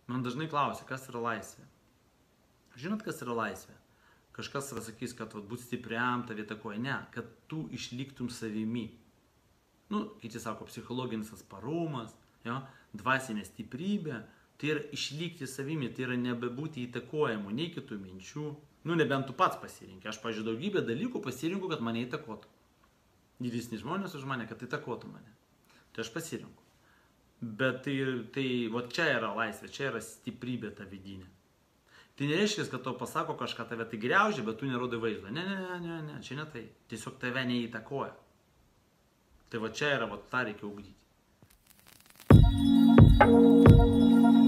Man dažnai klausia, kas yra laisvė. Žinot, kas yra laisvė? Kažkas sakys, kad būt stipriam, tave įtakoja. Ne, kad tu išliktum savimi. Kiti sako, psichologinis atsparumas, dvasinė stiprybė. Tai yra išlikti savimi, tai yra nebebūti įtakojamu nei kitų minčių. Nebent tu pats pasirinkė. Aš, pažiūrėjau, daugybę dalykų pasirinku, kad mane įtakotų. Didesni žmonės už mane, kad įtakotų mane. Tai aš pasirinku. Bet va čia yra laisvė, čia yra stiprybė ta vidinė. Tai nereiškia, kad tau pasako kažką, tave tai griaužia, bet tu nerodai vaizdo. Ne, čia ne tai. Tiesiog tave neįtakoja. Tai va čia yra, tą reikia ugdyti.